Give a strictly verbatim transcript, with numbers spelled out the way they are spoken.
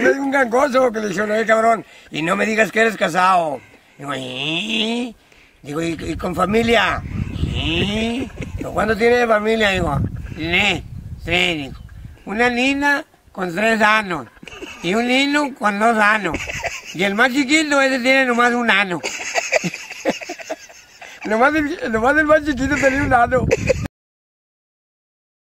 le digo un gangoso que le dice, oye cabrón, y no me digas que eres casado. Digo, ¿y? Digo, ¿y, y con familia? ¿Y? ¿Cuándo tiene familia? Digo, tiene tres, digo. Una niña con tres años y un niño con dos años. Y el más chiquito, ese tiene nomás un ano. nomás, el, nomás el más chiquito tenía un ano.